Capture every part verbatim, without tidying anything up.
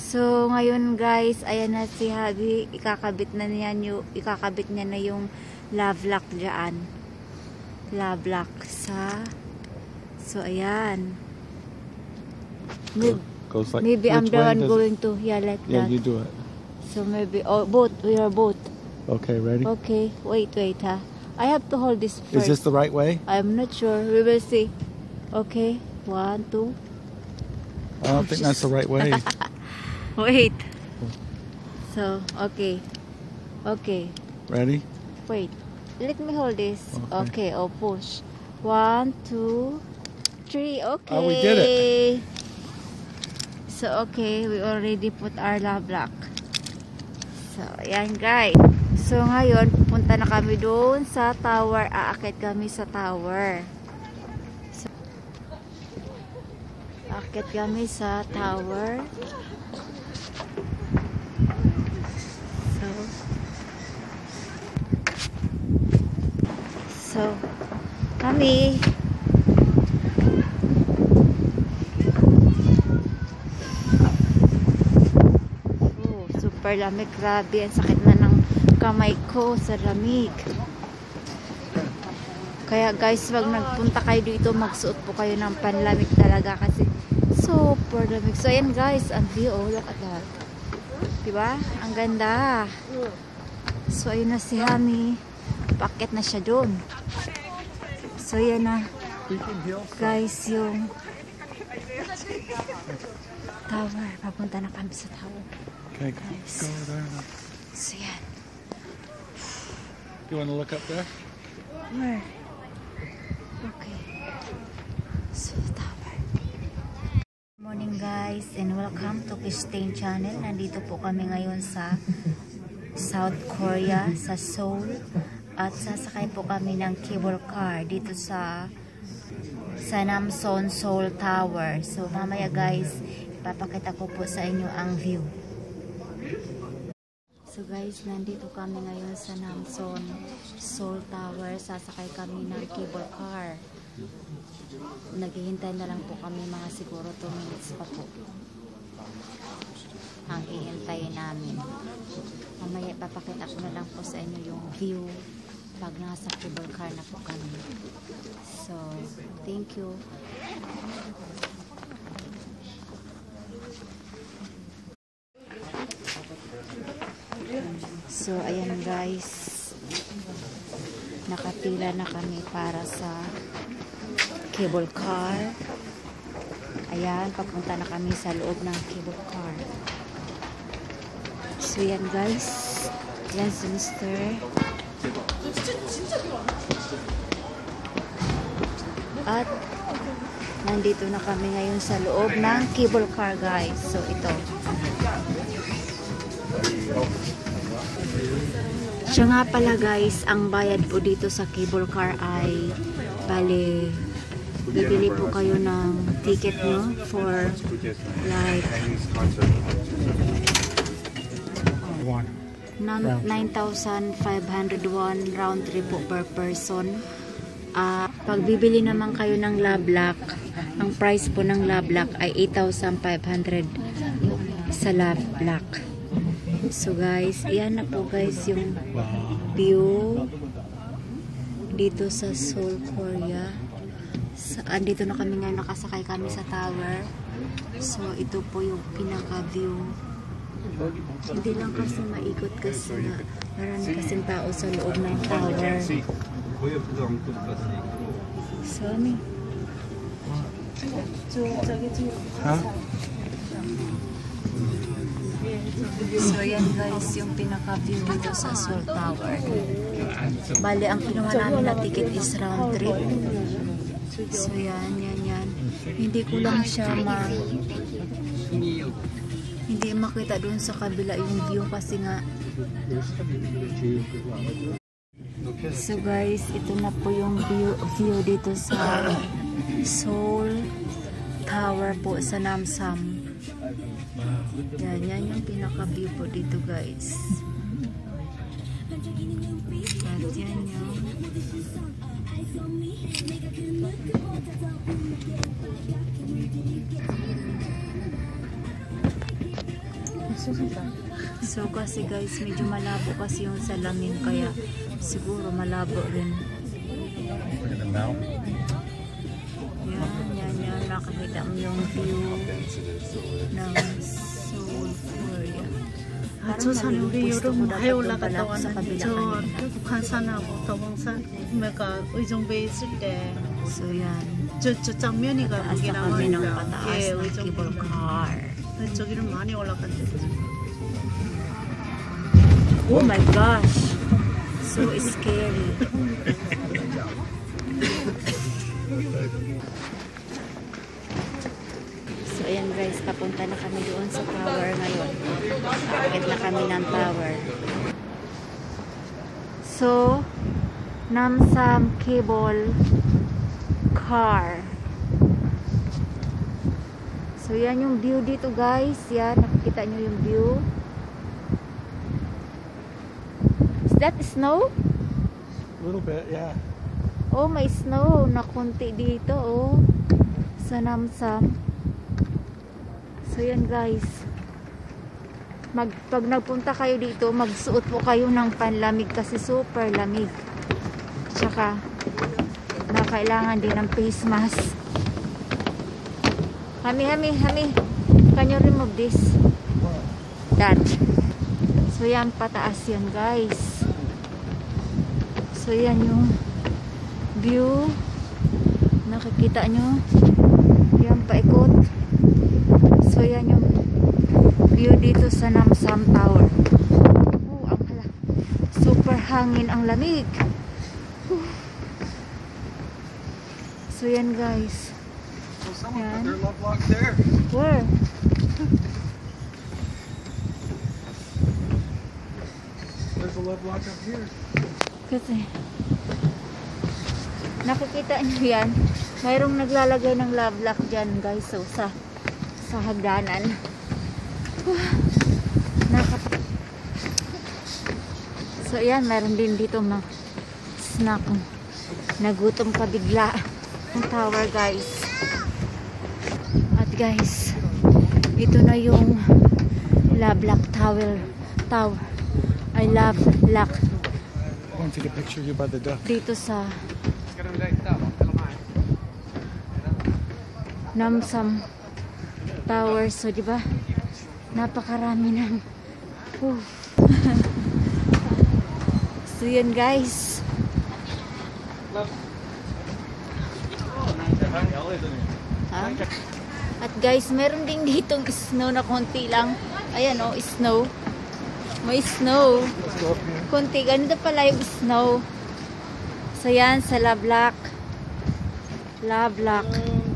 So, ngayon guys, ayan na si Habi, ikakabit na niya, yung, ikakabit niya na yung love lock dyan. Love lock sa, so ayan. Maybe, Goes like, maybe I'm the one going it? to, yeah, like yeah, that. you do it. So maybe, oh, both, we are both. Okay, ready? Okay, wait, wait, ha. I have to hold this first. Is this the right way? I'm not sure, we will see. Okay, one, two. I don't think that's the right way. Wait. So, okay. Okay. Ready? Wait. Let me hold this. Okay. Okay, oh push. One, two, three. Okay. Oh, we did it. So, okay. We already put our love lock. So, ayan guys. So, ngayon, pupunta na kami doon sa tower. Aakit kami sa tower. So, aakit kami sa tower. So, kami oh, super lamig, grabe, ang sakit na ng kamay ko sa lamig. Kaya guys, wag nagpunta kayo dito, magsuot po kayo ng panlamig talaga kasi super lamig. So ayan guys, ang view, oh, look at that, diba? Ang ganda. So ayun na si Hami, paket na siya doon. So yan na guys yung tower. Papunta na kami sa tower. Okay, guys. Go there. So yan. You want to look up there? Where? Okay. So tower. Good morning guys and welcome to Christine Channel. Nandito po kami ngayon sa South Korea, sa Seoul. At sasakay po kami ng cable car dito sa sa Namson Seoul Tower. So mamaya guys, ipapakita ko po sa inyo ang view. So guys, nandito kami ngayon sa Namson Seoul Tower. Sasakay kami ng cable car. Naghihintay na lang po kami, mga siguro two minutes pa po ang iintayin namin. Mamaya ipapakita ko na lang po sa inyo yung view pag nasa cable car na po kami. So, thank you. So, ayan guys. Nakapila na kami para sa cable car. Ayan, papunta na kami sa loob ng cable car. So, yan guys. Yan si Mister At nandito na kami ngayon sa loob ng cable car guys. So ito. Siya nga pala guys, ang bayad po dito sa cable car ay bali, bibili po kayo ng ticket nyo for like nine thousand five hundred one round trip po per person. Uh, pag bibili naman kayo ng love lock, ang price po ng love lock ay eight thousand five hundred sa love lock. So guys, iyan na po guys yung view dito sa Seoul, Korea. Sa, andito na kami ngayon, nakasakay kami sa tower. So ito po yung pinaka view. Hindi lang kasi maikot kasi na marami kasing tao sa loob ng tower. Sorry. Huh? So yan guys, yung pinaka-view dito sa Seoul Tower. Bali, ang kinuha namin na ticket is round trip. So yan, yan, yan. Hindi ko lang siya ma... Hindi makita doon sa kabila yung view kasi nga. So guys, ito na po yung view, view dito sa Seoul Tower po sa Namsan. Yan, yan yung pinaka-view po dito guys. At yan yung So kasi guys, medyo malabo kasi yung salamin kaya siguro malabo rin. Look at the mouth. Yan, yan, yan. Nakakita mo yung view ng Seoul, Korea. 저 산에 우리 여름 많이 올라갔다 sa 왔는데 kabila 저 kanina. 북한산하고 더봉산 뭐가 의정부에 있을 So yan. 때 저 저 장면이가 Taas 거기 na kami ng 나오니까 pataas 예 ng cable 의정부 car. 저기는 많이 올라갔대. Oh my gosh! So scary. So ayan guys, papunta na kami doon sa tower ngayon. Aakit na kami ng tower. So, Namsam Cable Car. So yan yung view dito guys. Yan, nakikita nyo yung view. Is that snow? A little bit, yeah. Oh, may snow na konti dito, oh. Sa Namsam. So, yan guys. Mag, pag nagpunta kayo dito, magsuot po kayo ng panlamig kasi super lamig. Tsaka, na kailangan din ng face mask. Hami, hami, hami. Can you remove this? That. So, yan, pataas yan guys. So, yan yung view. Nakikita nyo. Yan, paikot. So, yan yung view dito sa Namsam Tower. Oh, ang hala. Super hangin ang lamig. Whew. So, yan guys. So someone Yan. put their love lock there. Where? There's a love lock up here. Kasi nakikita nyo yan, mayroong naglalagay ng love lock dyan guys. So sa sa hagdanan. Nakap so yan, mayroon din dito mga snack. Nagutom ka bigla ang tower guys. At guys, ito na yung love lock tower tower I love lock I want to take a picture of you by the duck. dito sa Namsam Tower. So, di ba? Napakarami ng uh. So, yun guys. Ha? At guys, meron din ditong snow na konti lang. Ayan o, oh, snow. May snow. Let's go up here. Konti, ganito pala yung snow. So yan, sa Lavlac. Lavlac.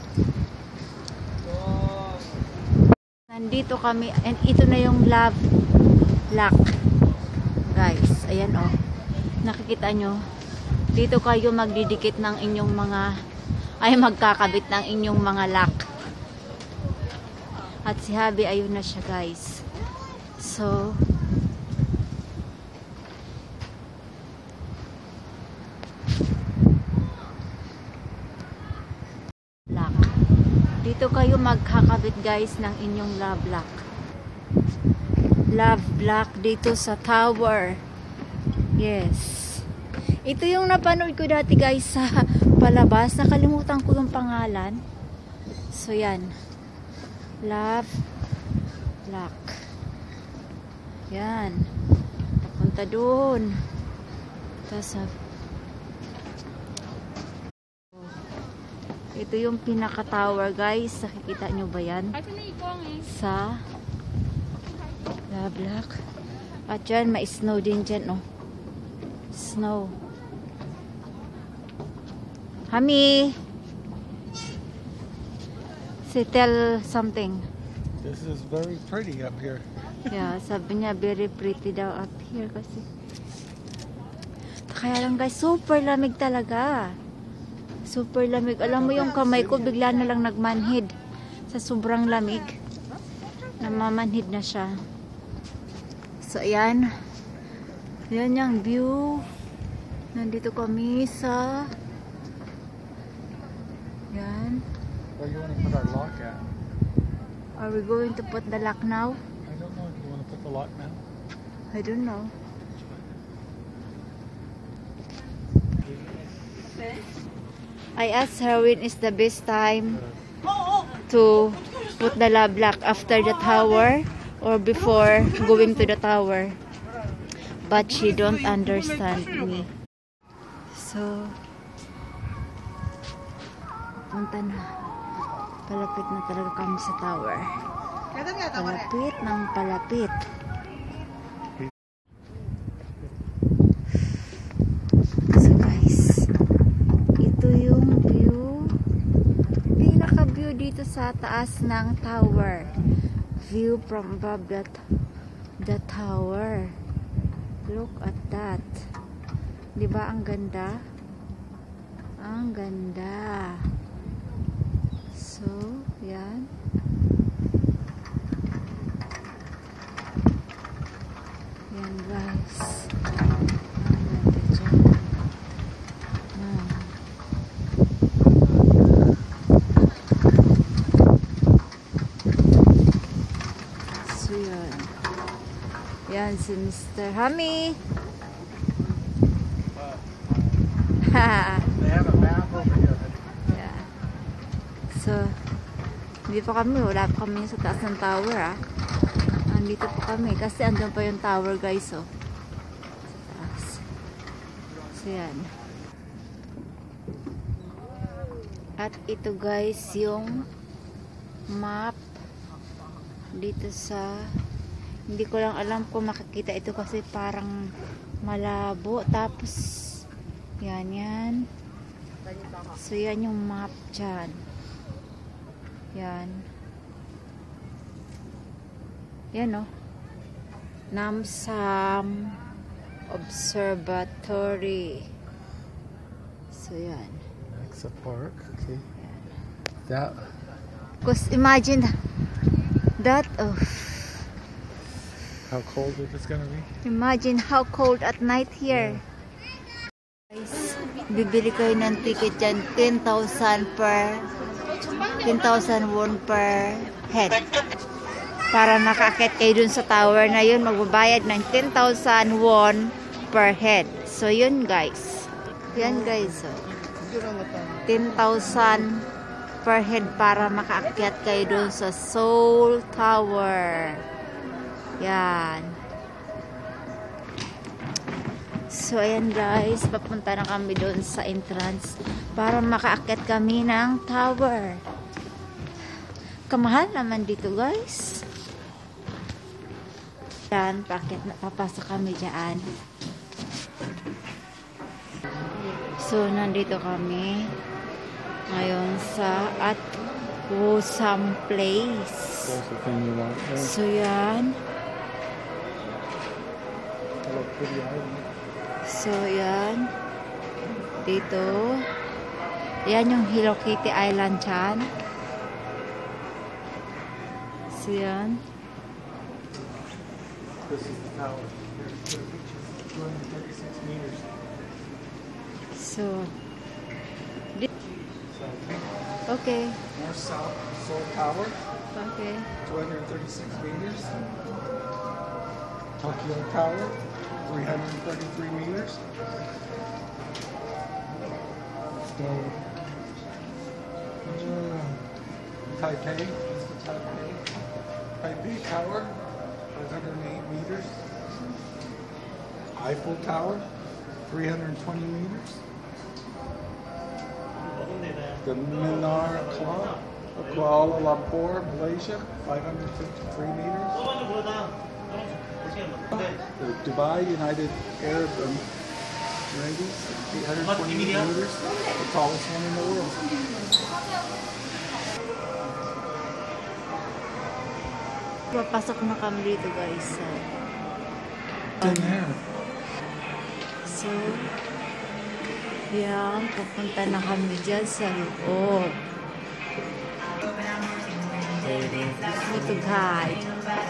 Nandito kami, and ito na yung Lavlac. Guys, ayan o. Oh. Nakikita nyo. Dito kayo magdidikit ng inyong mga, ay magkakabit ng inyong mga lock. At si Habi, ayun na siya guys. So, lock. Dito kayo magkakabit guys ng inyong love lock. Love lock dito sa tower. Yes. Ito yung napanood ko dati guys sa palabas. Nakalimutan ko yung pangalan. So yan. Love lock. Yan. Papunta doon. Tapos ito yung pinaka tower guys. Nakikita nyo ba yan? Sa Love lock. At dyan may snow din dyan oh. Snow. Hami. Say tell something. This is very pretty up here. Yeah, sabi niya very pretty daw up here kasi. Kaya lang guys, super lamig talaga. Super lamig. Alam mo yung kamay ko bigla na lang nagmanhid sa sobrang lamig. Namamanhid na siya. So ayan. Ayan yung view. Nandito kami sa yan. Where you want to put our lock at? Are we going to put the lock now? I don't know if you want to a lot now? I don't know. I asked her when is the best time to put the lab lock, after the tower or before going to the tower. But she don't understand me. So, punta na. Palapit na talaga kami sa tower. Palapit ng palapit. So guys, ito yung view. Pinaka-view dito sa taas ng tower. View from above that, the tower. Look at that. Diba ang ganda? Ang ganda. So, yan. Yan guys. Ang ganda dyan. Yan. So, yan. Yan si Mister Hami. They have a map over here. Yeah. So, hindi pa kami. Wala pa kami sa taas ng tower, ah. Andito pa kami. Kasi andun pa yung tower, guys, oh. Sa taas. So, yan. At ito, guys, yung map dito sa... Hindi ko lang alam kung makikita ito kasi parang malabo. Tapos, yan, yan. So, yan yung map dyan. Yan. Yan, oh. Namsam Observatory. So, yan. That's a park. Okay. That. Because imagine that, oh. How cold it is gonna be? Imagine how cold at night here. Guys, bibili kayo ng ticket dyan, ten thousand per ten thousand won per head. Para nakakit kayo dun sa tower na yun, magbabayad ng ten thousand won per head. So yun guys. Yan guys, oh. ten thousand per head para makaakyat kayo dun sa Seoul Tower. Yan. So, ayan guys, papunta na kami doon sa entrance para makaakyat kami ng tower. Kamahal naman dito guys. Yan, paakyat na, papasok kami dyan. So, nandito kami ngayon sa at Wosam Place. That's the thing you want. Yeah. So, yan. Hello, pretty island. So, yan. Dito. Yan yung Hello Kitty Island dyan. So, yan. This is the tower. two hundred thirty-six meters. So, di- So, okay. north south Seoul Tower, Okay. two hundred thirty-six meters. Tokyo Tower, three hundred thirty-three meters. So, uh, Taipei, this is the Taipei. Taipei Tower, five hundred eight meters. Eiffel Tower, three hundred twenty meters. The Minar Club of Kuala Lumpur, Malaysia, five hundred fifty-three meters. The Dubai United Arab Emirates, eight hundred twenty meters, the tallest one in the world. Papasok na kami dito guys. So, It's in there. so yan, pupunta na kami dyan sa loob. Ito guys.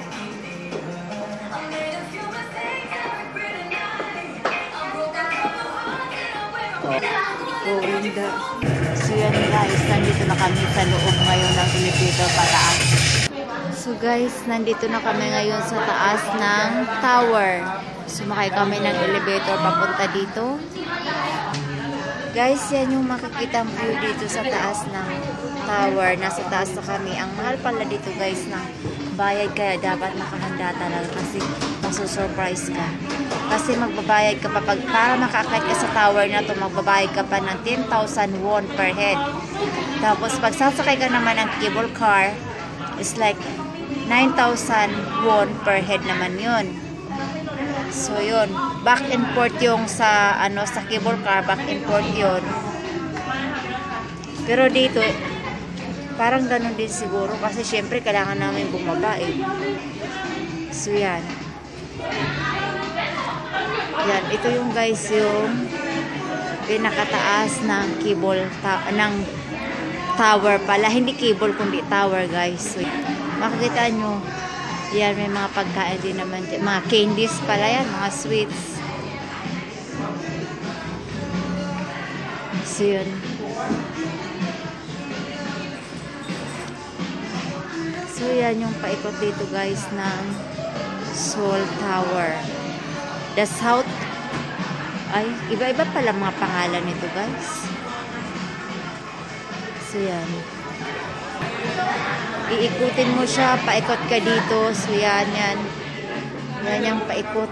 Oh, winda. So yan guys, nandito na kami sa loob ngayon ng elevator pataas. So So guys, nandito na kami ngayon sa taas ng tower. Sumakay kami ng elevator papunta dito. Guys, yan yung makikita view dito sa taas ng tower. Nasa taas na kami. Ang mahal pala dito guys ng bayad, kaya dapat nakahanda talaga kasi masusurprise ka. Kasi magbabayad ka pa pag, para makakit ka sa tower na to, magbabayad ka pa ng ten thousand won per head. Tapos pag sasakay ka naman ng cable car, it's like nine thousand won per head naman yun. So yun, back and forth yung sa ano sa cable car, back and forth yun. Pero dito parang ganun din siguro kasi syempre kailangan namin bumaba eh. So yan. Yan, ito yung guys yung pinakataas ng cable ta ng tower pala, hindi cable kundi tower guys. So makikita nyo, yan may mga pagkain din naman dyan. Mga candies pala yan, mga sweets. So yun. So yan yung paikot dito guys ng Seoul Tower. The South, ay iba-iba pala mga pangalan nito guys. So yan. Iikutin mo siya, paikot ka dito. So yan, yan. Yan yung paikot.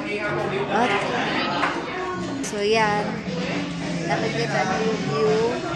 At, so yan. Nakikita niyo yung view.